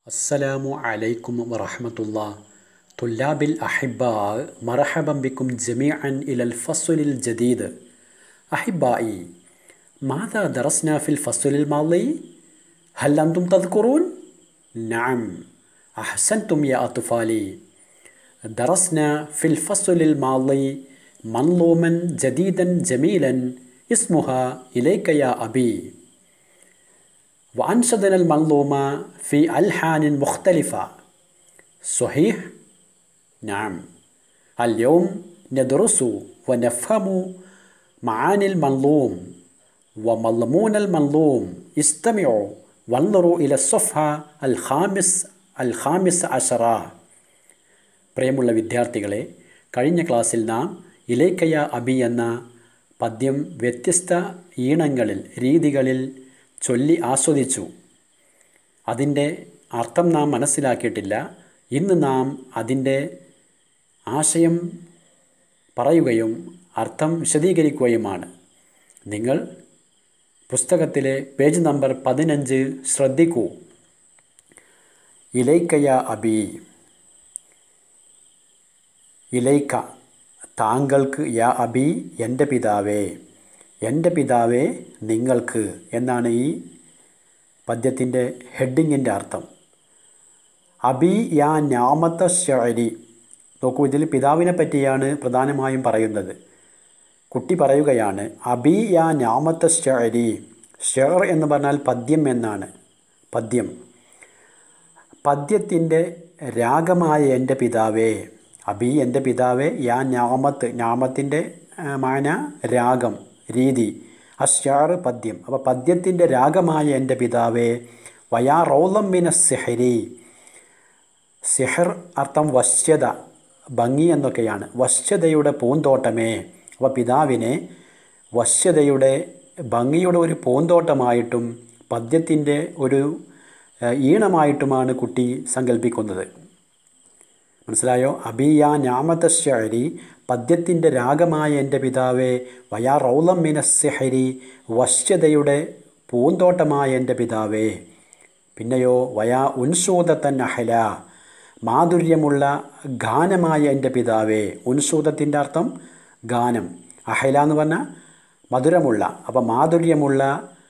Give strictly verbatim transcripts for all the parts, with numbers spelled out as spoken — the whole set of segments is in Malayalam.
السلام عليكم ورحمة الله. طلاب الأحباء، مرحبا بكم جميعا إلى الفصل الجديد. أحبائي، ماذا درسنا في الفصل الماضي؟ هل أنتم تذكرون؟ نعم، أحسنتم يا أطفالي. درسنا في الفصل الماضي منظوما جديدا جميلا اسمها إليك يا أبي، وأنشدنا المنظومة في ألحان مختلفة. صحيح؟ نعم. اليوم ندرس ونفهم معاني المنظوم ومضمون المنظوم. استمعوا وانظروا إلى الصفحة الخامس الخامس عشر. പ്രിയമുള്ള വിദ്യാർത്ഥികളെ, കഴിഞ്ഞ ക്ലാസ്സിൽ നാം ഇലൈക്കയ അബി എന്ന പദ്യം വ്യത്യസ്ത ഈണങ്ങളിൽ രീതികളിൽ ചൊല്ലി ആസ്വദിച്ചു. അതിൻ്റെ അർത്ഥം നാം മനസ്സിലാക്കിയിട്ടില്ല. ഇന്ന് നാം അതിൻ്റെ ആശയം പറയുകയും അർത്ഥം വിശദീകരിക്കുകയുമാണ്. നിങ്ങൾ പുസ്തകത്തിലെ പേജ് നമ്പർ പതിനഞ്ച് ശ്രദ്ധിക്കൂ. ഇലൈക്കയ അബി, ഇലൈക്ക താങ്കൾക്ക്, യാ അബി എൻ്റെ പിതാവേ, എൻ്റെ പിതാവേ നിങ്ങൾക്ക് എന്നാണ് ഈ പദ്യത്തിൻ്റെ ഹെഡിങ്ങിൻ്റെ അർത്ഥം. അബി യാ നാമത്ത ഷഅരി. നോക്കൂ, ഇതിൽ പിതാവിനെ പറ്റിയാണ് പ്രധാനമായും പറയുന്നത്. കുട്ടി പറയുകയാണ്, അബി യാ നാമത്ത ഷഅരി. ഷഅർ എന്ന് പറഞ്ഞാൽ പദ്യം എന്നാണ്. പദ്യം, പദ്യത്തിൻ്റെ രാഗമായ എൻ്റെ പിതാവേ. അബി എൻ്റെ പിതാവേ, യാ നാമത്ത്, നാമത്തിൻ്റെ മാന രാഗം, രീതി, അശ്ശാർ പദ്യം. അപ്പോൾ പദ്യത്തിൻ്റെ രാഗമായ എൻ്റെ പിതാവേ, വയാ റൗളം മിന സിഹരി. സിഹർ അർത്ഥം വശ്യത, ഭംഗി എന്നൊക്കെയാണ്. വശ്യതയുടെ പൂന്തോട്ടമേ. അപ്പോൾ പിതാവിനെ വശ്യതയുടെ ഭംഗിയുടെ ഒരു പൂന്തോട്ടമായിട്ടും പദ്യത്തിൻ്റെ ഒരു ഈണമായിട്ടുമാണ് കുട്ടി സങ്കല്പിക്കുന്നത്. മനസ്സിലായോ? അബിയ നാമത്ത ഷഅരി, പദ്യത്തിൻ്റെ രാഗമായ എൻ്റെ പിതാവേ, വയാ റൗളം മിന സിഹരി, വശ്യതയുടെ പൂന്തോട്ടമായ എൻ്റെ പിതാവേ. പിന്നെയോ വയാ ഉൻസൂദത്തൻ അഹല, മാധുര്യമുള്ള ഗാനമായ എൻ്റെ പിതാവേ. ഉൻസൂദത്തിൻ്റെ അർത്ഥം ഗാനം, അഹല എന്ന് പറഞ്ഞാൽ മധുരമുള്ള. അപ്പോൾ മാധുര്യമുള്ള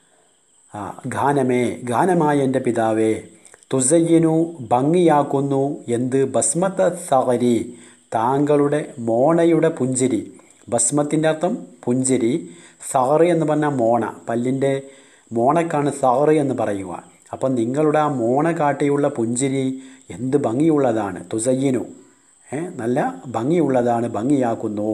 ഗാനമേ, ഗാനമായ എൻ്റെ പിതാവേ. തുസയ്യിനു ഭംഗിയാക്കുന്നു എന്ത്? ബസ്മത്ത സഗരി, താങ്കളുടെ മോണയുടെ പുഞ്ചിരി. ബസ്മത്തിൻ്റെ അർത്ഥം പുഞ്ചിരി. സഗറി എന്ന് പറഞ്ഞാൽ മോണ, പല്ലിൻ്റെ മോണക്കാണ് സഗറി എന്ന് പറയുക. അപ്പം നിങ്ങളുടെ ആ മോണ കാട്ടിയുള്ള പുഞ്ചിരി എന്ത് ഭംഗിയുള്ളതാണ്. തുസയ്യിനു, നല്ല ഭംഗിയുള്ളതാണ്, ഭംഗിയാക്കുന്നു.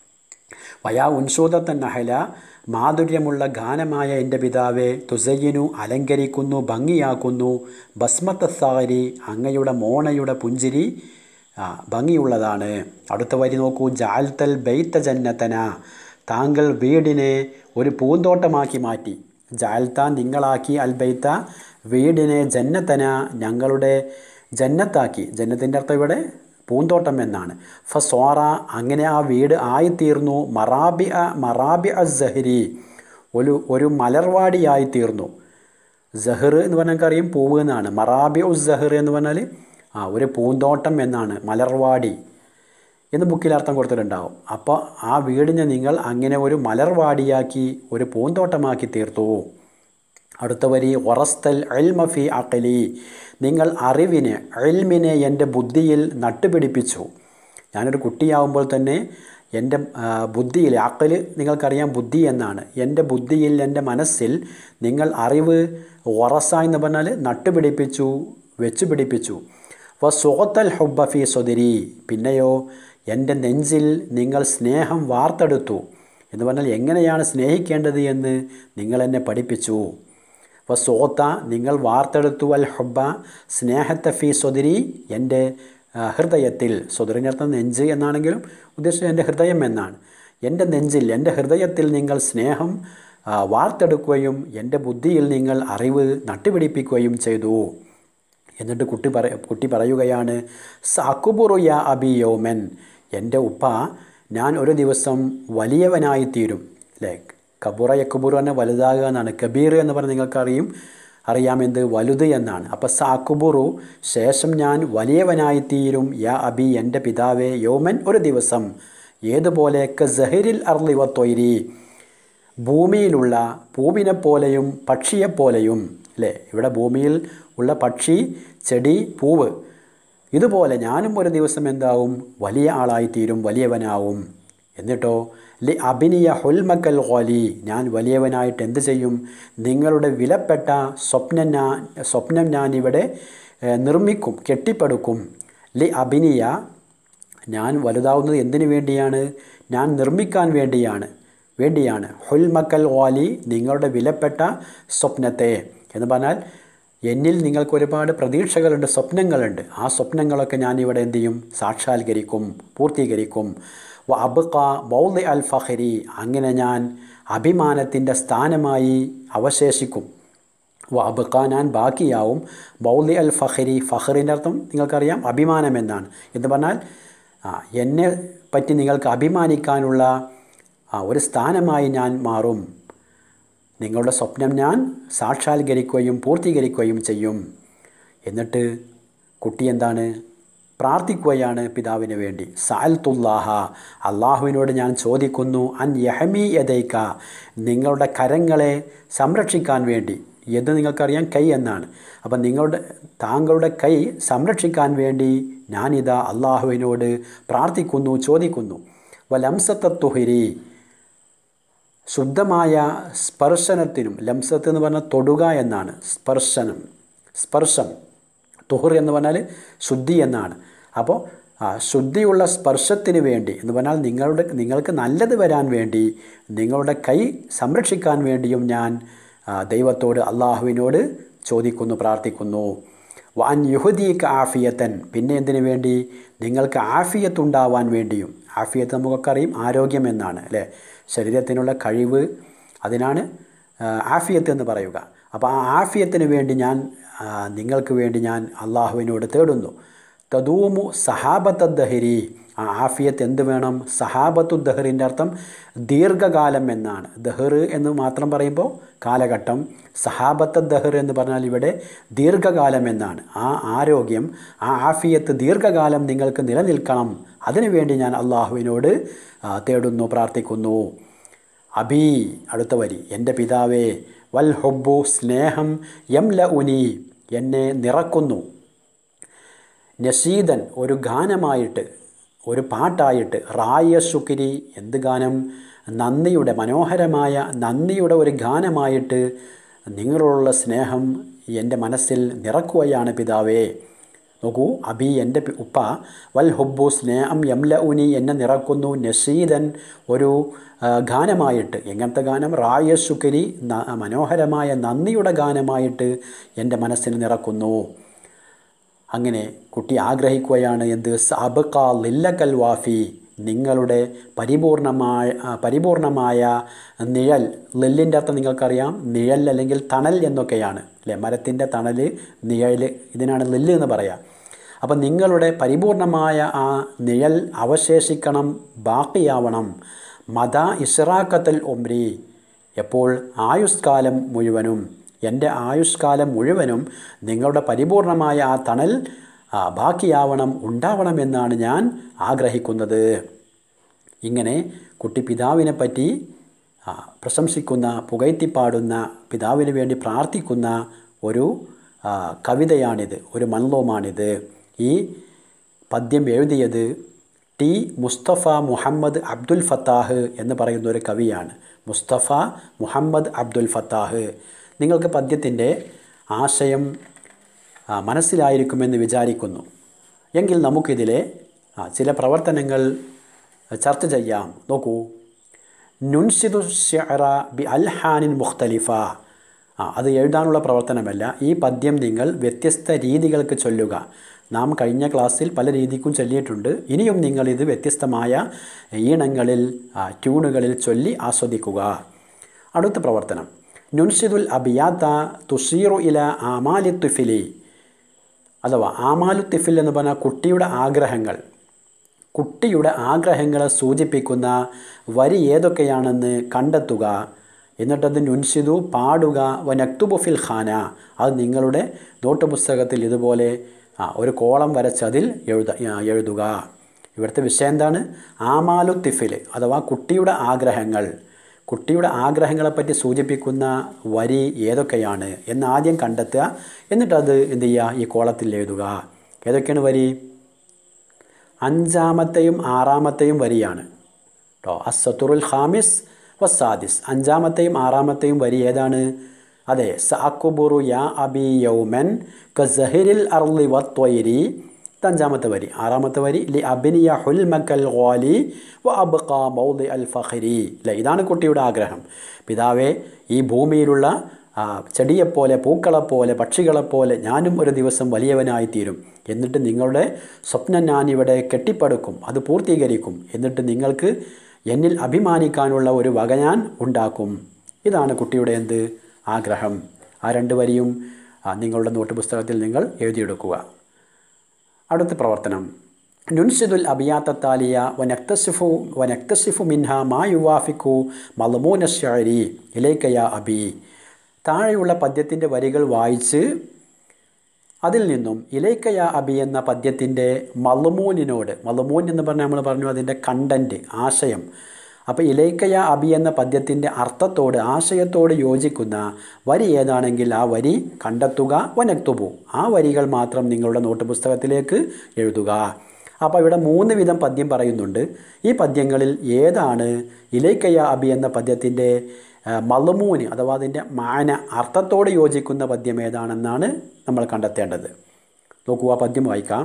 വയാ ഉൻസൂദത്തൻ അഹല, മാധുര്യമുള്ള ഗാനമായ എൻ്റെ പിതാവേ. തുസയ്യിനു അലങ്കരിക്കുന്നു, ഭംഗിയാക്കുന്നു. ബസ്മത്ത സഗരി, അങ്ങയുടെ മോണയുടെ പുഞ്ചിരി ഭംഗിയുള്ളതാണ്. അടുത്ത വരി നോക്കൂ. ജഅൽതൽ ബൈത ജന്നതന, താങ്കൾ വീടിനെ ഒരു പൂന്തോട്ടമാക്കി മാറ്റി. ജഅൽത നിങ്ങളാക്കി, അൽ ബൈത വീടിനെ, ജന്നതന ഞങ്ങളുടെ ജന്നത്താക്കി. ജന്നത്തിൻ്റെ അർത്ഥം ഇവിടെ പൂന്തോട്ടം എന്നാണ്. ഫസ്വാറ അങ്ങനെ ആ വീട് ആയിത്തീർന്നു. മറാബി മറാബി അസ്സഹരി, ഒരു ഒരു മലർവാടിയായിത്തീർന്നു. സഹർ എന്ന് പറഞ്ഞാൽ നമുക്കറിയും പൂവ് എന്നാണ്. മറാബി ഉസ് സഹർ എന്ന് പറഞ്ഞാൽ ആ ഒരു പൂന്തോട്ടം എന്നാണ്, മലർവാടി എന്ന് ബുക്കിൽ അർത്ഥം കൊടുത്തിട്ടുണ്ടാവും. അപ്പോൾ ആ വീടിനെ നിങ്ങൾ അങ്ങനെ ഒരു മലർവാടിയാക്കി, ഒരു പൂന്തോട്ടമാക്കി തീർത്തു. അടുത്ത വരി, ഒറസ്തൽ ഇൽമ ഫി അഖലി, നിങ്ങൾ അറിവിനെ, ഇൽമിനെ എൻ്റെ ബുദ്ധിയിൽ നട്ടുപിടിപ്പിച്ചു. ഞാനൊരു കുട്ടിയാവുമ്പോൾ തന്നെ എൻ്റെ ബുദ്ധിയിൽ, അഖൽ നിങ്ങൾക്കറിയാം ബുദ്ധി എന്നാണ്, എൻ്റെ ബുദ്ധിയിൽ, എൻ്റെ മനസ്സിൽ നിങ്ങൾ അറിവ്, ഒറസ എന്ന് പറഞ്ഞാൽ നട്ടുപിടിപ്പിച്ചു, വെച്ചു പിടിപ്പിച്ചു. വ സുഖത്തൽ ഹുബ്ബ ഫി സ്വദരി, പിന്നെയോ എൻ്റെ നെഞ്ചിൽ നിങ്ങൾ സ്നേഹം വാർത്തെടുത്തു എന്ന് പറഞ്ഞാൽ എങ്ങനെയാണ് സ്നേഹിക്കേണ്ടത് എന്ന് നിങ്ങൾ എന്നെ പഠിപ്പിച്ചു. വ സുഖത്ത നിങ്ങൾ വാർത്തെടുത്തു, അൽ ഹുബ്ബ സ്നേഹത്തെ ഫി സ്വദരി എൻ്റെ ഹൃദയത്തിൽ. സ്വദറിനർത്ഥം നെഞ്ച് എന്നാണെങ്കിലും ഉദ്ദേശിച്ചത് എൻ്റെ ഹൃദയം എന്നാണ്. എൻ്റെ നെഞ്ചിൽ, എൻ്റെ ഹൃദയത്തിൽ നിങ്ങൾ സ്നേഹം വാർത്തെടുക്കുകയും എൻ്റെ ബുദ്ധിയിൽ നിങ്ങൾ അറിവ് നട്ടുപിടിപ്പിക്കുകയും ചെയ്തു. എന്നിട്ട് കുട്ടി പറ കുട്ടി പറയുകയാണ്, സഅക്ബുറു യാ അബി യൗമൻ, എൻ്റെ ഉപ്പ ഞാൻ ഒരു ദിവസം വലിയവനായിത്തീരും. അല്ലേ? കബുറ യക്ബുറു എന്നെ വലുതാകുക എന്നാണ്. കബീർ എന്ന് പറഞ്ഞാൽ നിങ്ങൾക്കറിയും അറിയാമെന്ത് വലുത് എന്നാണ്. അപ്പോൾ സാക്കുബുറു ശേഷം ഞാൻ വലിയവനായിത്തീരും യാ അബി എൻ്റെ പിതാവേ യോമൻ ഒരു ദിവസം ഏതുപോലെ ക സഹരിൽ അർളി വത്തൊയ്രി ഭൂമിയിലുള്ള പൂവിനെപ്പോലെയും പക്ഷിയെപ്പോലെയും അല്ലേ. ഇവിടെ ഭൂമിയിൽ ഉള്ള പക്ഷി, ചെടി, പൂവ് ഇതുപോലെ ഞാനും ഒരു ദിവസം എന്താവും വലിയ ആളായിത്തീരും, വലിയവനാവും. എന്നിട്ടോ ലി അബിനിയ ഹുൽമക്കൽ ഖോലി ഞാൻ വലിയവനായിട്ട് എന്ത് ചെയ്യും? നിങ്ങളുടെ വിലപ്പെട്ട സ്വപ്നം ഞാൻ സ്വപ്നം ഞാനിവിടെ നിർമ്മിക്കും, കെട്ടിപ്പടുക്കും. ലി അബിനിയ ഞാൻ വലുതാവുന്നത് എന്തിനു വേണ്ടിയാണ്? ഞാൻ നിർമ്മിക്കാൻ വേണ്ടിയാണ് വേണ്ടിയാണ് ഹുൽമക്കൽ ഖോലി നിങ്ങളുടെ വിലപ്പെട്ട സ്വപ്നത്തെ എന്ന് പറഞ്ഞാൽ എന്നിൽ നിങ്ങൾക്ക് ഒരുപാട് പ്രതീക്ഷകളുണ്ട്, സ്വപ്നങ്ങളുണ്ട്. ആ സ്വപ്നങ്ങളൊക്കെ ഞാനിവിടെ എന്തു ചെയ്യും? സാക്ഷാത്കരിക്കും, പൂർത്തീകരിക്കും. വ അബ്ഖ മൗളി അൽ ഫഖരി അങ്ങനെ ഞാൻ അഭിമാനത്തിൻ്റെ സ്ഥാനമായി അവശേഷിക്കും. വ അബ്ഖ ഞാൻ ബാക്കിയാവും. മൗളി അൽ ഫഖരി ഫഖറിൻ്റെ അർത്ഥം നിങ്ങൾക്കറിയാം അഭിമാനം എന്നാണ്. എന്ന് പറഞ്ഞാൽ എന്നെ പറ്റി നിങ്ങൾക്ക് അഭിമാനിക്കാനുള്ള ഒരു സ്ഥാനമായി ഞാൻ മാറും. നിങ്ങളുടെ സ്വപ്നം ഞാൻ സാക്ഷാത്കരിക്കുകയും പൂർത്തീകരിക്കുകയും ചെയ്യും. എന്നിട്ട് കുട്ടി എന്താണ് പ്രാർത്ഥിക്കുകയാണ് പിതാവിന് വേണ്ടി. സഅൽതുല്ലാഹ അള്ളാഹുവിനോട് ഞാൻ ചോദിക്കുന്നു അൻ യഹമി യദൈക നിങ്ങളുടെ കരങ്ങളെ സംരക്ഷിക്കാൻ വേണ്ടി. യദ് നിങ്ങൾക്കറിയാം കൈ എന്നാണ്. അപ്പം നിങ്ങളുടെ താങ്കളുടെ കൈ സംരക്ഷിക്കാൻ വേണ്ടി ഞാനിതാ അള്ളാഹുവിനോട് പ്രാർത്ഥിക്കുന്നു, ചോദിക്കുന്നു. വലംസത്തുഹിരി ശുദ്ധമായ സ്പർശനത്തിനും, ലംസത്ത് എന്ന് പറഞ്ഞാൽ തൊടുക എന്നാണ്, സ്പർശനം സ്പർശം, തുഹർ എന്ന് പറഞ്ഞാൽ ശുദ്ധി എന്നാണ്. അപ്പോൾ ശുദ്ധിയുള്ള സ്പർശത്തിന് വേണ്ടി എന്ന് പറഞ്ഞാൽ നിങ്ങളുടെ നിങ്ങൾക്ക് നല്ലത് വരാൻ വേണ്ടി നിങ്ങളുടെ കൈ സംരക്ഷിക്കാൻ വേണ്ടിയും ഞാൻ ദൈവത്തോട് അള്ളാഹുവിനോട് ചോദിക്കുന്നു, പ്രാർത്ഥിക്കുന്നു. വാൻ യുഹദീക്ക് ആഫിയത്തൻ പിന്നെ എന്തിനു വേണ്ടി? നിങ്ങൾക്ക് ആഫിയത്തുണ്ടാവാൻ വേണ്ടിയും. ആഫിയത്ത് നമുക്കൊക്കെ ആരോഗ്യം എന്നാണ് അല്ലേ, ശരീരത്തിനുള്ള കഴിവ്, അതിനാണ് ആഫിയത്ത് എന്ന് പറയുക. അപ്പോൾ ആ ആഫിയത്തിന് വേണ്ടി ഞാൻ നിങ്ങൾക്ക് വേണ്ടി ഞാൻ അള്ളാഹുവിനോട് തേടുന്നു. തദൂമു സഹാബത്ത ദഹരി ആ ആഫിയത്ത് എന്ത് വേണം? സഹാബത്തു ദഹറിൻ്റെ അർത്ഥം ദീർഘകാലം എന്നാണ്. ദഹർ എന്ന് മാത്രം പറയുമ്പോൾ കാലഘട്ടം, സഹാബത്ത ദഹർ എന്ന് പറഞ്ഞാൽ ഇവിടെ ദീർഘകാലം എന്നാണ്. ആ ആരോഗ്യം, ആ ആഫിയത്ത് ദീർഘകാലം നിങ്ങൾക്ക് നിലനിൽക്കണം. അതിനുവേണ്ടി ഞാൻ അള്ളാഹുവിനോട് തേടുന്നു, പ്രാർത്ഥിക്കുന്നു. അബി അടുത്ത വരി എൻ്റെ പിതാവേ വൽ ഹുബ്ബു സ്നേഹം യംല ഉനി എന്നെ നിറക്കുന്നു. നസീദൻ ഒരു ഗാനമായിട്ട്, ഒരു പാട്ടായിട്ട്. റായ ശുക്രി എന്ത് ഗാനം? നന്ദിയുടെ, മനോഹരമായ നന്ദിയുടെ ഒരു ഗാനമായിട്ട് നിങ്ങളോടുള്ള സ്നേഹം എൻ്റെ മനസ്സിൽ നിറക്കുകയാണ് പിതാവേ. നോക്കൂ, അബി എൻ്റെ ഉപ്പ വൽ ഹുബ്ബു സ്നേഹം യംല ഉനി എന്നെ നിറക്കുന്നു. നസീദൻ ഒരു ഗാനമായിട്ട്. എങ്ങനത്തെ ഗാനം? റായ ശുക്രി മനോഹരമായ നന്ദിയുടെ ഗാനമായിട്ട് എൻ്റെ മനസ്സിൽ നിറക്കുന്നു. അങ്ങനെ കുട്ടി ആഗ്രഹിക്കുകയാണ് എന്ത്? സഅബ്ഖ ലില്ലക്കൽ വാഫി നിങ്ങളുടെ പരിപൂർണമായ പരിപൂർണമായ നിഴൽ. ലില്ലിൻ്റെ അർത്ഥം നിങ്ങൾക്കറിയാം നിഴൽ അല്ലെങ്കിൽ തണൽ എന്നൊക്കെയാണ് അല്ലേ. മരത്തിൻ്റെ തണൽ, നിഴൽ, ഇതിനാണ് ലില്ല് എന്ന് പറയാം. അപ്പം നിങ്ങളുടെ പരിപൂർണമായ ആ നിഴൽ അവശേഷിക്കണം, ബാക്കിയാവണം. മദ ഇസ്റാഖത്തൽ ഉംരി എപ്പോൾ? ആയുഷ്കാലം മുഴുവനും. എൻ്റെ ആയുഷ്കാലം മുഴുവനും നിങ്ങളുടെ പരിപൂർണമായ ആ തണൽ ബാക്കിയാവണം, ഉണ്ടാവണമെന്നാണ് ഞാൻ ആഗ്രഹിക്കുന്നത്. ഇങ്ങനെ കുട്ടി പിതാവിനെ പറ്റി പ്രശംസിക്കുന്ന, പുകഴ്ത്തിപ്പാടുന്ന, പിതാവിന് വേണ്ടി പ്രാർത്ഥിക്കുന്ന ഒരു കവിതയാണിത്, ഒരു മൻലോമാണിത്. ഈ പദ്യം എഴുതിയത് ടി മുസ്തഫ മുഹമ്മദ് അബ്ദുൽ ഫത്താഹ് എന്ന് പറയുന്ന ഒരു കവിയാണ്. മുസ്തഫ മുഹമ്മദ് അബ്ദുൽ ഫത്താഹ്. നിങ്ങൾക്ക് പദ്യത്തിൻ്റെ ആശയം മനസ്സിലായിരിക്കുമെന്ന് വിചാരിക്കുന്നു. എങ്കിൽ നമുക്കിതിലെ ചില പ്രവർത്തനങ്ങൾ ചർച്ച ചെയ്യാം. നോക്കൂ, നുൻസിദു ശഅറ ബി അൽഹാനിൻ മുഖ്തലിഫ. ആ അത് എഴുതാനുള്ള പ്രവർത്തനമല്ല. ഈ പദ്യം നിങ്ങൾ വ്യത്യസ്ത രീതികൾക്ക് ചൊല്ലുക. നാം കഴിഞ്ഞ ക്ലാസ്സിൽ പല രീതിക്കും ചൊല്ലിയിട്ടുണ്ട്. ഇനിയും നിങ്ങളിത് വ്യത്യസ്തമായ ഈണങ്ങളിൽ, ട്യൂണുകളിൽ ചൊല്ലി ആസ്വദിക്കുക. അടുത്ത പ്രവർത്തനം, നുൻസിദുൽ അബിയാത്ത തുഷീറു ഇല ആമാലി തുഫിലി. അഥവാ ആമാലു തിഫിൽ എന്ന് പറഞ്ഞാൽ കുട്ടിയുടെ ആഗ്രഹങ്ങൾ. കുട്ടിയുടെ ആഗ്രഹങ്ങളെ സൂചിപ്പിക്കുന്ന വരി ഏതൊക്കെയാണെന്ന് കണ്ടെത്തുക എന്നിട്ടത് നുൻഷിദു പാടുക വ നക്തുബു ഫിൽ ഖാന അത് നിങ്ങളുടെ നോട്ട് പുസ്തകത്തിൽ ഇതുപോലെ ആ ഒരു കോളം വരച്ചതിൽ എഴുത എഴുതുക. ഇവിടുത്തെ വിഷയം എന്താണ്? ആമാലു തിഫിൽ അഥവാ കുട്ടിയുടെ ആഗ്രഹങ്ങൾ. കുട്ടിയുടെ ആഗ്രഹങ്ങളെപ്പറ്റി സൂചിപ്പിക്കുന്ന വരി ഏതൊക്കെയാണ് എന്ന് ആദ്യം കണ്ടെത്തുക. എന്നിട്ടത് എന്ത് ചെയ്യുക? ഈ കോളത്തിൽ എഴുതുക. ഏതൊക്കെയാണ് വരി? അഞ്ചാമത്തെയും ആറാമത്തെയും വരിയാണ് കേട്ടോ. അസ്സത്തുറുൽ ഖാമിസ് വസാദിസ്, അഞ്ചാമത്തെയും ആറാമത്തെയും വരി ഏതാണ്? അതെ, സഅക്കുബുറു യാ അബി യൗമൻ കസഹിരിൽ അർളി വത്വൈരി, ഇത് അഞ്ചാമത്തെ വരി. ആറാമത്തെ വരി ലി അബ്നിയ ഹുൽമക്കൽ ഖാലി വ അബ്ഖാ മൗദി അൽ ഫഖരി. അല്ലേ, ഇതാണ് കുട്ടിയുടെ ആഗ്രഹം. പിതാവേ, ഈ ഭൂമിയിലുള്ള ചെടിയെപ്പോലെ, പൂക്കളെപ്പോലെ, പക്ഷികളെപ്പോലെ ഞാനും ഒരു ദിവസം വലിയവനായിത്തീരും. എന്നിട്ട് നിങ്ങളുടെ സ്വപ്നം ഞാനിവിടെ കെട്ടിപ്പടുക്കും, അത് പൂർത്തീകരിക്കും. എന്നിട്ട് നിങ്ങൾക്ക് എന്നിൽ അഭിമാനിക്കാനുള്ള ഒരു വക ഞാൻ ഉണ്ടാക്കും. ഇതാണ് കുട്ടിയുടെ എന്ത് ആഗ്രഹം. ആ രണ്ട് വരിയും നിങ്ങളുടെ നോട്ട് പുസ്തകത്തിൽ നിങ്ങൾ എഴുതിയെടുക്കുക. അടുത്ത പ്രവർത്തനം നുൻഷിദുൽ അബിയാത്താലിയ വനക്തസിഫു വനക്തസിഫു മിൻഹ മാ യുവാഫിക്കു മൽമൂന ശഅരി ഇലൈക യാ അബി. താഴെയുള്ള പദ്യത്തിൻ്റെ വരികൾ വായിച്ച് അതിൽ നിന്നും ഇലൈക യാ അബി എന്ന പദ്യത്തിൻ്റെ മൽമൂനിനോട്, മൽമൂൻ എന്ന് പറഞ്ഞാൽ നമ്മൾ പറഞ്ഞു അതിൻ്റെ കണ്ടൻറ്റ്, ആശയം. അപ്പോൾ ഇലൈക യാ അബി എന്ന പദ്യത്തിൻ്റെ അർത്ഥത്തോട്, ആശയത്തോട് യോജിക്കുന്ന വരി ഏതാണെങ്കിൽ ആ വരി കണ്ടെത്തുക. വനക്തുബു, ആ വരികൾ മാത്രം നിങ്ങളുടെ നോട്ട് പുസ്തകത്തിലേക്ക് എഴുതുക. അപ്പോൾ ഇവിടെ മൂന്ന് വിധം പദ്യം പറയുന്നുണ്ട്. ഈ പദ്യങ്ങളിൽ ഏതാണ് ഇലൈക യാ അബി എന്ന പദ്യത്തിൻ്റെ മൽമൂന് അഥവാ അതിൻ്റെ മാന, അർത്ഥത്തോട് യോജിക്കുന്ന പദ്യം ഏതാണെന്നാണ് നമ്മൾ കണ്ടെത്തേണ്ടത്. നോക്കൂ, ആ പദ്യം വായിക്കാം.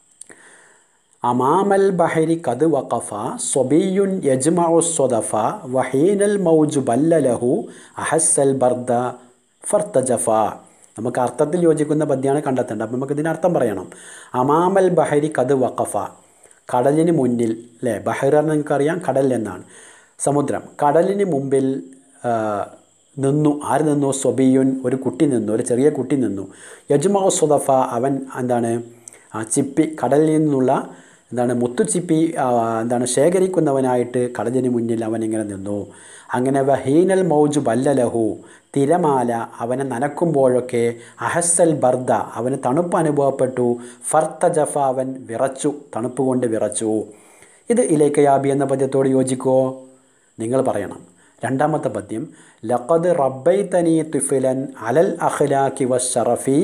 അമാമൽ ബഹരി കത് വഖഫ സ്വബിയുൻ യജ്മഉ സ്വദഫ വഹീനൽ മൗജു ബല്ലലഹു അഹസ്സൽ ബർദ ഫർത്തജഫ. നമുക്ക് അർത്ഥത്തിൽ യോജിക്കുന്ന പദ്യമാണ് കണ്ടെത്തേണ്ടത്. അപ്പം നമുക്ക് ഇതിന് അർത്ഥം പറയണം. അമാമൽ ബഹരി കത് വഖഫ, കടലിന് മുന്നിൽ. അല്ലേ, ബഹർ എന്ന് നിങ്ങൾക്കറിയാം കടൽ എന്നാണ്, സമുദ്രം. കടലിന് മുമ്പിൽ നിന്നു. ആര് നിന്നു? സ്വബിയുൻ, ഒരു കുട്ടി നിന്നു, ഒരു ചെറിയ കുട്ടി നിന്നു. യജ്മഉ സ്വദഫ, അവൻ എന്താണ് ചിപ്പി, കടലിൽ നിന്നുള്ള എന്താണ് മുത്തുച്ചിപ്പി എന്താണ് ശേഖരിക്കുന്നവനായിട്ട് കടലിന് മുന്നിൽ അവൻ ഇങ്ങനെ നിന്നു. അങ്ങനെ വഹീനൽ മൗജു ബല്ലലഹു, തിരമാല അവനെ നനക്കുമ്പോഴൊക്കെ അഹസ്സൽ ബർദ, അവന് തണുപ്പ് അനുഭവപ്പെട്ടു. ഫർത്തജഫ, അവൻ വിറച്ചു, തണുപ്പ് കൊണ്ട് വിറച്ചു. ഇത് ഇലൈക യാ അബി എന്ന പദ്യത്തോട് യോജിക്കുമോ? നിങ്ങൾ പറയണം. രണ്ടാമത്തെ പദ്യം ലഖദ് റബ്ബൈതനി തുഫിലൻ അലൽ അഖ്ലാഖി വശറഫി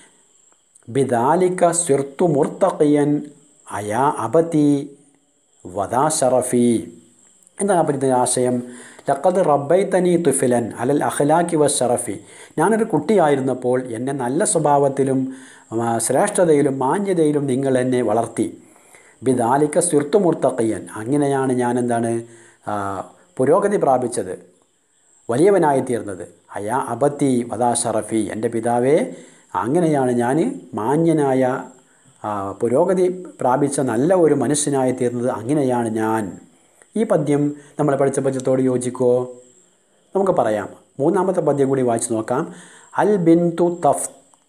ബിദാലിക സിർതു മുർത്തഖിയൻ അയാ അബതി വദാ ഷറഫി. എന്താണ് ആ പദ്യത്തിൻ്റെ ആശയം? ലഖദ് റബ്ബൈതനി തുഫിലൻ അലൽ അഖ്ലാഖി വശറഫി, ഞാനൊരു കുട്ടിയായിരുന്നപ്പോൾ എന്നെ നല്ല സ്വഭാവത്തിലും ശ്രേഷ്ഠതയിലും മാന്യതയിലും നിങ്ങൾ എന്നെ വളർത്തി. ബിദാലിക സിർതു മുർത്തഖിയൻ, അങ്ങനെയാണ് ഞാൻ എന്താണ് പുരോഗതി പ്രാപിച്ചത്, വലിയവനായിത്തീർന്നത്. അയാ അബത്തി വദാ ഷറഫി, എൻ്റെ പിതാവേ, അങ്ങനെയാണ് ഞാൻ മാന്യനായ പുരോഗതി പ്രാപിച്ച നല്ല ഒരു മനുഷ്യനായി തീർന്നത്, അങ്ങനെയാണ് ഞാൻ. ഈ പദ്യം നമ്മൾ പഠിച്ച പദ്യത്തോട് യോജിക്കുമോ? നമുക്ക് പറയാം. മൂന്നാമത്തെ പദ്യം കൂടി വായിച്ച് നോക്കാം. അൽ ബിൻതു തഫ്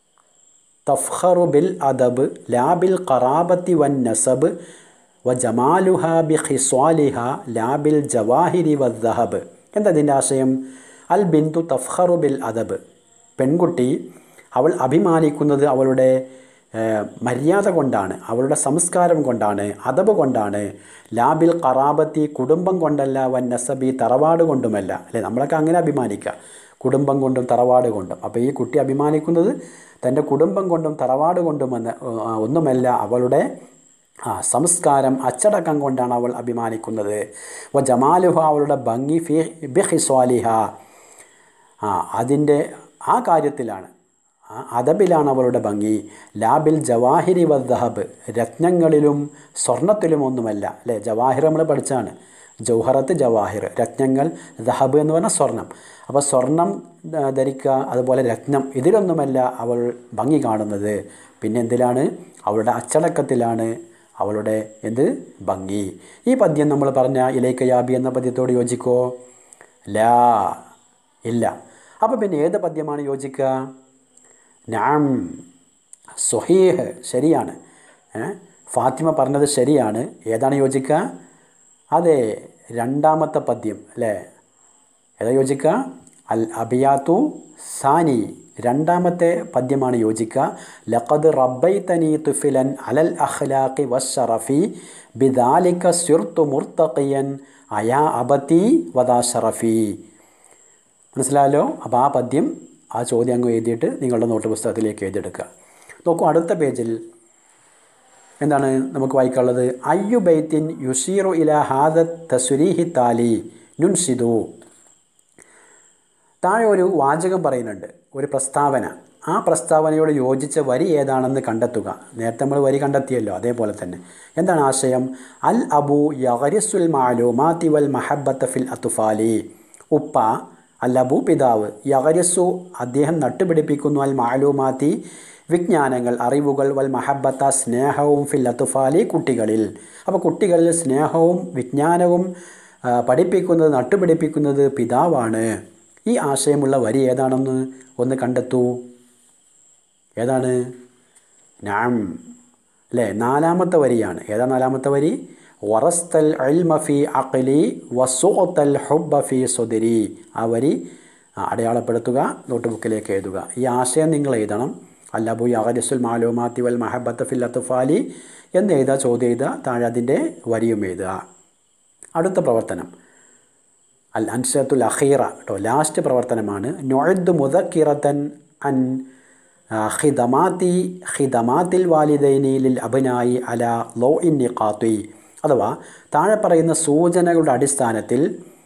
തഫ്ഖറു ബിൽ അദബ് ലാ ബിൽ ഖറാബത്തി വൻ നസബ് വ ജമാലുഹ ബി ഖിസ്വാലിഹ ലാ ബിൽ ജവാഹിരി വ ദഹബ്. എന്താ ഇതിൻ്റെ ആശയം? അൽ ബിൻതു തഫ്ഖറു ബിൽ അദബ്, പെൺകുട്ടി അവൾ അഭിമാനിക്കുന്നത് അവളുടെ മര്യാദ കൊണ്ടാണ്, അവളുടെ സംസ്കാരം കൊണ്ടാണ്, അദബ് കൊണ്ടാണ്. ലാബിൽ ഖറാബത്തി, കുടുംബം കൊണ്ടല്ല. വൻ നസബി, തറവാട് കൊണ്ടുമല്ല. അല്ലേ, നമ്മളൊക്കെ അങ്ങനെ അഭിമാനിക്കുക, കുടുംബം കൊണ്ടും തറവാട് കൊണ്ടും. അപ്പോൾ ഈ കുട്ടി അഭിമാനിക്കുന്നത് തൻ്റെ കുടുംബം കൊണ്ടും തറവാട് കൊണ്ടുമെന്ന് ഒന്നുമല്ല, അവളുടെ ആ സംസ്കാരം, അച്ചടക്കം കൊണ്ടാണ് അവൾ അഭിമാനിക്കുന്നത്. വ ജമാലുഹ, അവളുടെ ഭംഗി, ഫി ബിഹിസ്വാലിഹ, ആ അതിൻ്റെ ആ കാര്യത്തിലാണ്, അദബിലാണ് അവളുടെ ഭംഗി. ലാബിൽ ജവാഹിരി വ ദഹബ്, രത്നങ്ങളിലും സ്വർണത്തിലും ഒന്നുമല്ല. അല്ലേ, ജവാഹിർ നമ്മൾ പഠിച്ചാണ്, ജൗഹറത്ത് ജവാഹിർ, രത്നങ്ങൾ. ദഹബ് എന്ന് പറഞ്ഞാൽ സ്വർണം. അപ്പോൾ സ്വർണം ധരിക്കുക, അതുപോലെ രത്നം, ഇതിലൊന്നുമല്ല അവൾ ഭംഗി കാണുന്നത്. പിന്നെ എന്തിലാണ്? അവളുടെ അച്ചടക്കത്തിലാണ് അവളുടെ എന്ത് ഭംഗി. ഈ പദ്യം നമ്മൾ പറഞ്ഞ ഇലൈക യാ അബി എന്ന പദ്യത്തോട് യോജിക്കോ? ലാ, ഇല്ല. അപ്പോൾ പിന്നെ ഏത് പദ്യമാണ് യോജിക്കുക? നഅം, സ്വഹീഹ്, ശരിയാണ്. ഫാത്തിമ പറഞ്ഞത് ശരിയാണ്. ഏതാണ് യോജിക്കുക? അതെ, രണ്ടാമത്തെ പദ്യം. അല്ലേ, ഏതാ യോജിക്കുക? അൽ അബിയാത്തു സാനി രണ്ടാമത്തെ പദ്യമാണ് യോജിക്കുക. ലഖദ് റബ്ബൈതനി തുഫിലൻ അലൽ അഖ്ലാഖി വശറഫി ബിദാലിക സിർതു മുർതഖിയൻ അയാ അബതി വദാ ഷറഫി. മനസ്സിലായല്ലോ? അപ്പോൾ ആ പദ്യം ആ ചോദ്യം അങ്ങ് എഴുതിയിട്ട് നിങ്ങളുടെ നോട്ട് പുസ്തകത്തിലേക്ക് എഴുതിയെടുക്കുക. നോക്കൂ, അടുത്ത പേജിൽ എന്താണ് നമുക്ക് വായിക്കാനുള്ളത്? അയ്യു ബൈത്തിൻ യുഷീറു ഇല ഹാദ തസ്രീഹി താലി നുൻഷിദു. താഴെ ഒരു വാചകം പറയുന്നുണ്ട്, ഒരു പ്രസ്താവന. ആ പ്രസ്താവനയോട് യോജിച്ച വരി ഏതാണെന്ന് കണ്ടെത്തുക. നേരത്തെ നമ്മൾ വരി കണ്ടെത്തിയല്ലോ, അതേപോലെ തന്നെ. എന്താണ് ആശയം? അൽ അബു യഗരിസുൽ മാലൂമാതി വൽ മഹബ്ബത്ത ഫിൽ അത്ഫാലി. ഉപ്പ, അൽ അബു പിതാവ്, യഗരിസു അദ്ദേഹം നട്ടുപിടിപ്പിക്കുന്നു, അൽ മാലൂമാതി വിജ്ഞാനങ്ങൾ, അറിവുകൾ, വൽ മഹബ്ബത്ത സ്നേഹവും, ഫിൽ അത്ഫാലി കുട്ടികളിൽ. അപ്പോൾ കുട്ടികളിൽ സ്നേഹവും വിജ്ഞാനവും പഠിപ്പിക്കുന്നത്, നട്ടുപിടിപ്പിക്കുന്നത് പിതാവാണ്. ഈ ആശയമുള്ള വരി ഏതാണെന്ന് ഒന്ന് കണ്ടെത്തൂ. ഏതാണ്? നഅം അല്ലേ, നാലാമത്തെ വരിയാണ്. ഏതാ നാലാമത്തെ വരി? വറസ്തൽ ഇൽമ ഫീ അഖ്ലി വസുഖതൽ ഹുബ്ബ ഫീ സുദ്രി. ആ വരി അടയാളപ്പെടുത്തുക, നോട്ട് ബുക്കിലേക്ക് എഴുതുക. ഈ ആശയം നിങ്ങൾ എഴുതണം. അല്ലബു യഗരിസുൽ മാലൂമാതി വൽ മഹബ്ബത്ത ഫിൽ അത്ഫാലി എന്ന് എഴുതുക, ചോദ്യം എഴുതുക, താഴെ അതിൻ്റെ വരിയും എഴുതുക. അടുത്ത പ്രവർത്തനം അൽ അൻഷത്തുൽ അഖീറ കേട്ടോ, ലാസ്റ്റ് പ്രവർത്തനമാണ്. നുഅദ്ദു മുദക്കിറതൻ അൻ ഖിദമാതി ഖിദമാതിൽ വാലിദൈനി ലിൽ അബ്നായി അല ലൗഇൻ നിഖാതി. അഥവാ താഴെ പറയുന്ന സൂചനകളുടെ അടിസ്ഥാനത്തിൽ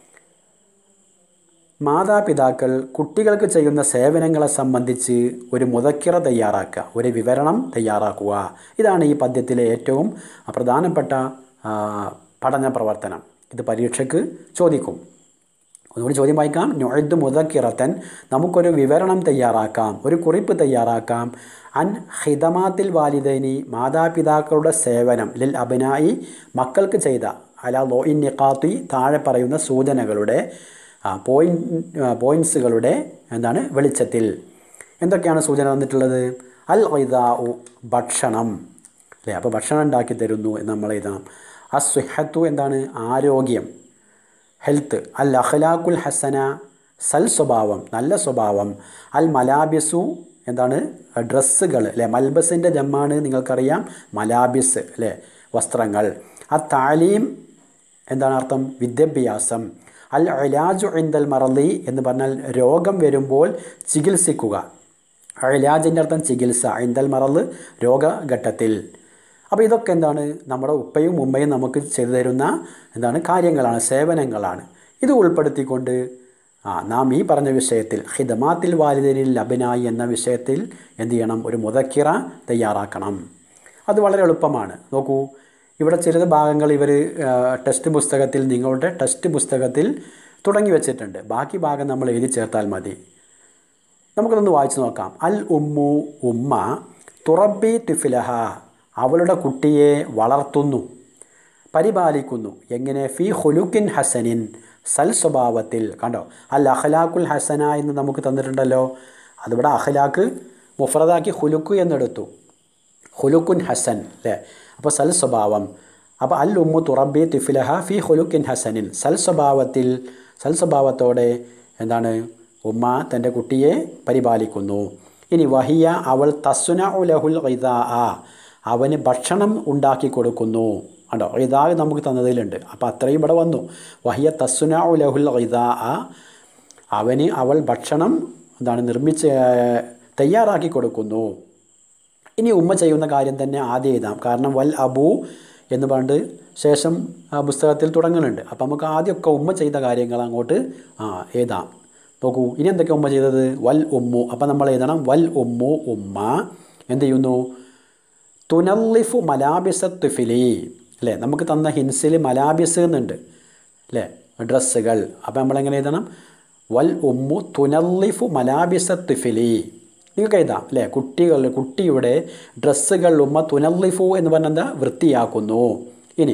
മാതാപിതാക്കൾ കുട്ടികൾക്ക് ചെയ്യുന്ന സേവനങ്ങളെ സംബന്ധിച്ച് ഒരു മുദക്കിറ തയ്യാറാക്കുക, ഒരു വിവരണം തയ്യാറാക്കുക. ഇതാണ് ഈ പദ്യത്തിലെ ഏറ്റവും പ്രധാനപ്പെട്ട പഠന പ്രവർത്തനം. ഇത് പരീക്ഷയ്ക്ക് ചോദിക്കും. ഒന്നുകൂടി ചോദ്യം വായിക്കാം. നുഅദ്ദു മുദക്കിറതൻ, നമുക്കൊരു വിവരണം തയ്യാറാക്കാം, ഒരു കുറിപ്പ് തയ്യാറാക്കാം. അൻ ഖിദമാത്തിൽ വാലിദൈനി, മാതാപിതാക്കളുടെ സേവനം, ലിൽ അബ്നായി മക്കൾക്ക് ചെയ്ത, അല ലൗഇൻ നിഖാതി താഴെ പറയുന്ന സൂചനകളുടെ പോയിന്റ് പോയിൻറ്റ്സുകളുടെ എന്താണ് വെളിച്ചത്തിൽ. എന്തൊക്കെയാണ് സൂചന വന്നിട്ടുള്ളത്? അൽ ഖിദാഉ ഭക്ഷണം അല്ലേ, അപ്പോൾ ഭക്ഷണം ഉണ്ടാക്കി തരുന്നു എന്ന് നമ്മൾ എഴുതണം. അസ്സുഹത്തു എന്താണ്? ആരോഗ്യം, ഹെൽത്ത്. അൽ അഖ്ലാഖുൽ ഹസന സൽ സ്വഭാവം, നല്ല സ്വഭാവം. അൽ മലാബിസു എന്താണ്? ഡ്രസ്സുകൾ അല്ലേ, മൽബസിൻ്റെ ജമ്മാണ് നിങ്ങൾക്കറിയാം, മലാബിസ് അല്ലേ, വസ്ത്രങ്ങൾ. അ താലീം എന്താണ് അർത്ഥം? വിദ്യാഭ്യാസം. അൽ ഇലാജു ഇൻദൽ മറലി എന്ന് പറഞ്ഞാൽ രോഗം വരുമ്പോൾ ചികിത്സിക്കുക. ഇലാജിൻ്റെ അർത്ഥം ചികിത്സ, ഇൻദൽ മറല് രോഗഘട്ടത്തിൽ. അപ്പോൾ ഇതൊക്കെ എന്താണ്? നമ്മുടെ ഉപ്പയും ഉമ്മയും നമുക്ക് ചെയ്തു തരുന്ന എന്താണ് കാര്യങ്ങളാണ്, സേവനങ്ങളാണ്. ഇത് ഉൾപ്പെടുത്തിക്കൊണ്ട് ആ നാം ഈ പറഞ്ഞ വിഷയത്തിൽ ഖിദമാത്തിൽ വാലിദൈനിൽ അബ്നായി എന്ന വിഷയത്തിൽ എന്ത് ചെയ്യണം? ഒരു മുദക്കിറ തയ്യാറാക്കണം. അത് വളരെ എളുപ്പമാണ്. നോക്കൂ, ഇവിടെ ചില ഭാഗങ്ങൾ ഇവർ ടെക്സ്റ്റ് പുസ്തകത്തിൽ, നിങ്ങളുടെ ടെക്സ്റ്റ് പുസ്തകത്തിൽ തുടങ്ങി വെച്ചിട്ടുണ്ട്. ബാക്കി ഭാഗം നമ്മൾ എഴുതി ചേർത്താൽ മതി. നമുക്കതൊന്ന് വായിച്ചു നോക്കാം. അൽ ഉമ്മു ഉമ്മ, തുറബി തുഫിലഹ അവളുടെ കുട്ടിയെ വളർത്തുന്നു, പരിപാലിക്കുന്നു. എങ്ങനെ? ഫി ഖുലുക്കിൻ ഹസനിൻ സൽ സ്വഭാവത്തിൽ. കണ്ടോ, അൽ അഖ്ലാഖുൽ ഹസന എന്ന് നമുക്ക് തന്നിട്ടുണ്ടല്ലോ. അതിവിടെ അഖ്ലാഖ് മുഫ്രദാക്കി ഖുലുക്ക് എന്നെടുത്തു. ഖുലുക്കുൻ ഹസൻ അല്ലേ, അപ്പോൾ സൽ സ്വഭാവം. അപ്പോൾ അൽ ഉമ്മു തുറബി തുഫിലഹ ഫി ഖുലുക്കിൻ ഹസനിൻ സൽ സ്വഭാവത്തിൽ, സൽ സ്വഭാവത്തോടെ എന്താണ് ഉമ്മ തൻ്റെ കുട്ടിയെ പരിപാലിക്കുന്നു. ഇനി വഹിയ അവൾ തസ്സുനഉ ലഹുൽ ഖിദാഅ അവന് ഭക്ഷണം ഉണ്ടാക്കി കൊടുക്കുന്നു. കണ്ടോ, ഖിദാ നമുക്ക് തന്നതിലുണ്ട്, അപ്പോൾ അത്രയും ഇവിടെ വന്നു. വഹിയ തസ്സുനഉ ലഹുൽ ഖിദാഅ അവന് അവൾ ഭക്ഷണം എന്താണ് നിർമ്മിച്ച് തയ്യാറാക്കി കൊടുക്കുന്നു. ഇനി ഉമ്മ ചെയ്യുന്ന കാര്യം തന്നെ ആദ്യം എഴുതാം, കാരണം വൽ അബു എന്ന് പറഞ്ഞിട്ട് ശേഷം പുസ്തകത്തിൽ തുടങ്ങുന്നുണ്ട്. അപ്പോൾ നമുക്ക് ആദ്യമൊക്കെ ഉമ്മ ചെയ്ത കാര്യങ്ങൾ അങ്ങോട്ട് ആ എഴുതാം. നോക്കൂ, ഇനി എന്തൊക്കെ ഉമ്മ ചെയ്തത്? വൽ ഉമ്മു. അപ്പോൾ നമ്മൾ എഴുതണം വൽ ഉമ്മു ഉമ്മ എന്ത് ചെയ്യുന്നു? തുനല്ലിഫു മലാബിസ തുഫിലി അല്ലേ, നമുക്ക് തന്ന ഹിൻസിൽ മലാബിസ് എന്നുണ്ട് അല്ലേ, ഡ്രസ്സുകൾ. അപ്പോൾ നമ്മളെങ്ങനെ എഴുതണം? വൽ ഉമ്മു തുനല്ലിഫു മലാബിസ തുഫിലി. നിങ്ങൾക്ക് എഴുതാം അല്ലേ, കുട്ടികൾ കുട്ടിയുടെ ഡ്രസ്സുകൾ ഉമ്മ തുനല്ലിഫു എന്ന് പറഞ്ഞാൽ എന്താ? വൃത്തിയാക്കുന്നു. ഇനി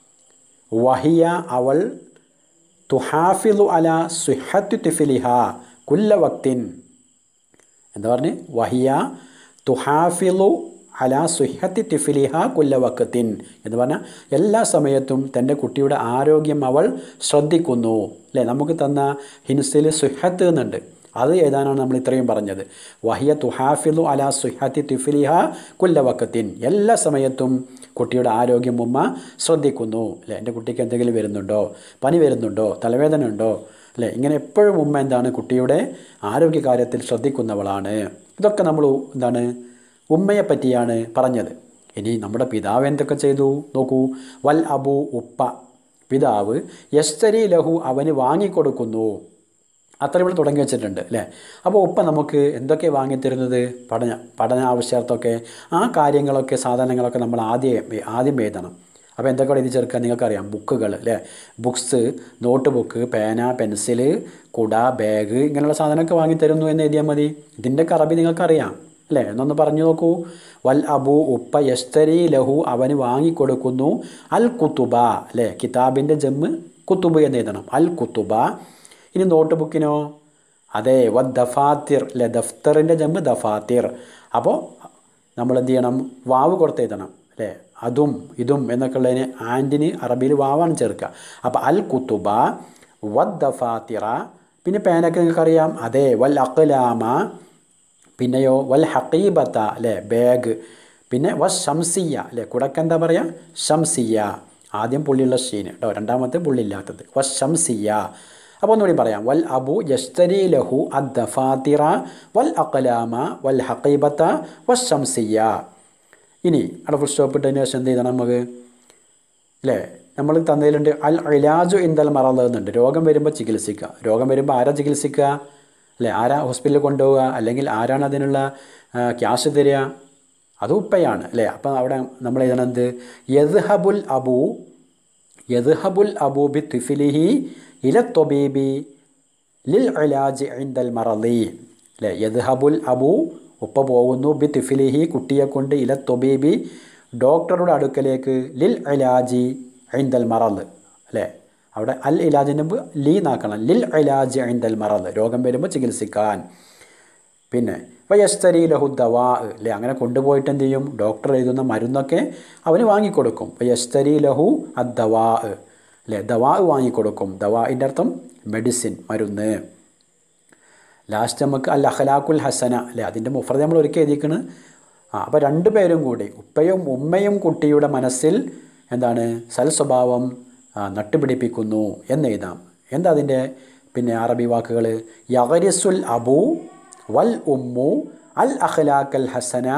വഹിയ അവൾ തുഹാഫിലു അല സുഹത്തു തുഫിലിഹ കുല്ല വക്തിൻ എന്താ പറഞ്ഞ്? വഹിയ തുഹാഫിലു അലാ സുഹത്തി ടിഫിലിഹ കുല്ല വക്കത്തിൻ എന്ന് പറഞ്ഞാൽ എല്ലാ സമയത്തും തൻ്റെ കുട്ടിയുടെ ആരോഗ്യം അവൾ ശ്രദ്ധിക്കുന്നു. അല്ലേ, നമുക്ക് തന്ന ഹിൻസിൽ സുഹത്ത് എന്നുണ്ട്, അത് ഏതാനാണ് നമ്മൾ ഇത്രയും പറഞ്ഞത്. വഹിയ തുഹാഫിദു അലാ സുഹത്തി ടിഫിലിഹ കുല്ല വക്കത്തിൻ, എല്ലാ സമയത്തും കുട്ടിയുടെ ആരോഗ്യം ഉമ്മ ശ്രദ്ധിക്കുന്നു. അല്ലേ, എൻ്റെ കുട്ടിക്ക് എന്തെങ്കിലും വരുന്നുണ്ടോ, പനി വരുന്നുണ്ടോ, തലവേദന ഉണ്ടോ, അല്ലേ, ഇങ്ങനെ എപ്പോഴും ഉമ്മ എന്താണ് കുട്ടിയുടെ ആരോഗ്യകാര്യത്തിൽ ശ്രദ്ധിക്കുന്നവളാണ്. ഇതൊക്കെ നമ്മൾ എന്താണ് ഉമ്മയെ പറ്റിയാണ് പറഞ്ഞത്. ഇനി നമ്മുടെ പിതാവ് എന്തൊക്കെ ചെയ്തു നോക്കൂ. വൽ അബു, ഉപ്പ, പിതാവ്, യസ്തരി ലഹു, അവന് വാങ്ങിക്കൊടുക്കുന്നു. അത്ര ഇവിടെ തുടങ്ങി വെച്ചിട്ടുണ്ട് അല്ലേ. അപ്പോൾ ഉപ്പ നമുക്ക് എന്തൊക്കെ വാങ്ങിത്തരുന്നത്, പഠന പഠന ആവശ്യാർത്ഥമൊക്കെ ആ കാര്യങ്ങളൊക്കെ സാധനങ്ങളൊക്കെ നമ്മൾ ആദ്യം ആദ്യം എഴുതണം. അപ്പോൾ എന്തൊക്കെ എഴുതി ചേർക്കുക നിങ്ങൾക്കറിയാം. ബുക്കുകൾ അല്ലേ, ബുക്സ്, നോട്ട് ബുക്ക്, പേന, പെൻസില്, കുട, ബാഗ്, ഇങ്ങനെയുള്ള സാധനമൊക്കെ വാങ്ങിത്തരുന്നു എന്ന് എഴുതിയാൽ മതി. ഇതിൻ്റെയൊക്കെ അറബി നിങ്ങൾക്കറിയാം അല്ലേ, എന്നൊന്ന് പറഞ്ഞു നോക്കൂ. വൽ അബു, ഉപ്പ, യസ്തരി ലഹു, അവന് വാങ്ങിക്കൊടുക്കുന്നു. അൽ കുത്തുബ അല്ലേ, കിതാബിൻ്റെ ജമ്മ് കുത്തുബ് എന്ന് എഴുതണം, അൽ കുത്തുബ. ഇനി നോട്ട് ബുക്കിനോ, അതെ, വ ദഫാത്തിർ അല്ലേ, ദഫ്തറിൻ്റെ ജമ്മ് ദഫാത്തിർ. അപ്പോൾ നമ്മൾ എന്ത് ചെയ്യണം, വാവ് കൊടുത്ത് എഴുതണം അല്ലേ. അതും ഇതും എന്നൊക്കെ ഉള്ളതിന് ആൻറ്റിന് അറബിയിൽ വാവാണ് ചേർക്കുക. അപ്പോൾ അൽ കുത്തുബ വ ദഫാത്തിറ. പിന്നെ പേനൊക്കെ നിങ്ങൾക്കറിയാം, അതെ, വൽ അഖ്ലാമ, പിന്നെയോ വൽ ഹഖീബത്ത അല്ലേ, ബാഗ്. പിന്നെ വ ഷംസിയ അല്ലേ, കുടക്ക് എന്താ പറയുക, ഷംസിയ. ആദ്യം പുള്ളിയുള്ള ഷീന് കേട്ടോ, രണ്ടാമത്തെ പുള്ളിയില്ലാത്തത്, വ ഷംസിയ. അപ്പോൾ ഒന്നുകൂടി പറയാം. വൽ അബു യസ്തരി ലഹു അദ് ദഫാത്തിറ വൽ അഖ്ലാമ വൽ ഹഖീബത്ത വ ഷംസിയ. ഇനി അവിടെ ഫുൾ സ്റ്റോപ്പ് ഇട്ടതിന് ശേഷം എന്ത് ചെയ്യണം നമുക്ക് അല്ലേ, നമ്മൾ തന്നതിലുണ്ട് അൽ ഇലാജു ഇൻദൽ മറദ് എന്നുണ്ട്. രോഗം വരുമ്പോൾ ചികിത്സിക്കുക. രോഗം വരുമ്പോൾ ആരാ ചികിത്സിക്കുക അല്ലേ, ആരാ ഹോസ്പിറ്റലിൽ കൊണ്ടുപോവുക, അല്ലെങ്കിൽ ആരാണ് അതിനുള്ള ക്യാഷ് തരിക, അത് ഉപ്പയാണ് അല്ലേ. അപ്പം അവിടെ നമ്മൾ എഴുതണത് യദ്ഹബുൽ അബു യദ്ഹബുൽ അബു ബി തിഫിലിഹി ഇല തൊബീബി ലിൽ ഇലാജി ഇൻദൽ മറദി അല്ലേ. യദ്ഹബുൽ അബു, ഉപ്പ പോകുന്നു, ബി തിഫിലിഹി, കുട്ടിയെ കൊണ്ട്, ഇല തൊബീബി, ഡോക്ടറുടെ അടുക്കലേക്ക്, ലിൽ ഇലാജി ഇൻദൽ മറദ് അല്ലേ. അവിടെ അൽ ഇലാജിന് മുമ്പ് ലീ നാക്കണം, ലിൽ ഇലാജി ഇൻദൽ മറദ്, രോഗം വരുമ്പോൾ ചികിത്സിക്കാൻ. പിന്നെ വയസ്തരി ലഹു ദവാ അല്ലേ, അങ്ങനെ കൊണ്ടുപോയിട്ട് എന്ത് ചെയ്യും, ഡോക്ടർ എഴുതുന്ന മരുന്നൊക്കെ അവന് വാങ്ങിക്കൊടുക്കും. വയസ്തരി ലഹു അദ് ദവാ അല്ലേ, ദവാ വാങ്ങിക്കൊടുക്കും. ദവാഇൻ്റെ അർത്ഥം മെഡിസിൻ, മരുന്ന്. ലാസ്റ്റ് നമുക്ക് അൽ അഖ്ലാഖുൽ ഹസന അല്ലേ, അതിൻ്റെ മുഫ്രദ് നമ്മൾ ഒരിക്കൽ എഴുതിക്കണ്. ആ അപ്പോൾ രണ്ടു പേരും കൂടി, ഉപ്പയും ഉമ്മയും കുട്ടിയുടെ മനസ്സിൽ എന്താണ് സൽ സ്വഭാവം നട്ടുപിടിപ്പിക്കുന്നു എന്നെഴുതാം. എന്താ അതിൻ്റെ പിന്നെ അറബി വാക്കുകൾ, യഗരിസുൽ അബു വൽ ഉമ്മു അൽ അഖ്ലാഖൽ ഹസന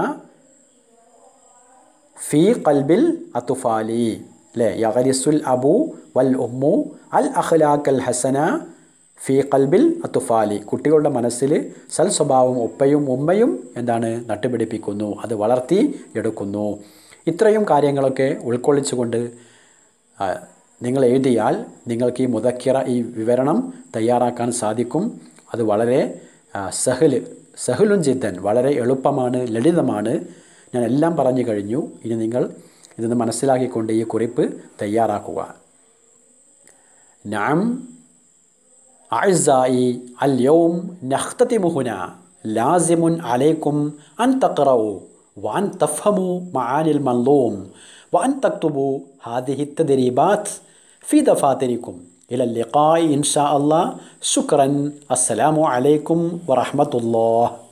ഫീ ഖൽബിൽ അത്ഫാലി അല്ലേ. യഗരിസുൽ അബു വൽ ഉമ്മു അൽ അഖ്ലാഖൽ ഹസന ഫീ ഖൽബിൽ അത്ഫാലി, കുട്ടികളുടെ മനസ്സിൽ സൽ സ്വഭാവം ഉപ്പയും ഉമ്മയും എന്താണ് നട്ടുപിടിപ്പിക്കുന്നു, അത് വളർത്തി എടുക്കുന്നു. ഇത്രയും കാര്യങ്ങളൊക്കെ ഉൾക്കൊള്ളിച്ചുകൊണ്ട് നിങ്ങൾ എഴുതിയാൽ നിങ്ങൾക്ക് ഈ മുദക്കിറ, ഈ വിവരണം തയ്യാറാക്കാൻ സാധിക്കും. അത് വളരെ സഹൽ സഹലുൻ ജിദ്ദൻ, വളരെ എളുപ്പമാണ്, ലളിതമാണ്. ഞാൻ എല്ലാം പറഞ്ഞു കഴിഞ്ഞു. ഇനി നിങ്ങൾ ഇതൊന്ന് മനസ്സിലാക്കിക്കൊണ്ട് ഈ കുറിപ്പ് തയ്യാറാക്കുക. നഅം അഅ്സായി അൽ യൗം നഖ്തതിമു ഹുനാ ലാസിമുൻ അലൈക്കും അൻ തഖറഉ വഅൻ തഫ്ഹമു മആനിൽ മൻളൂം വഅൻ തക്തുബു ഹാദിഹി തദ്രീബാത്ത് ഫീ ദഫാതിരിക്കും. ഇല ലിഖാഇ ഇൻഷാ അല്ലാഹ്. ശുക്രൻ. അസ്സലാമു അലൈക്കും വറഹ്മത്തുള്ളാഹി.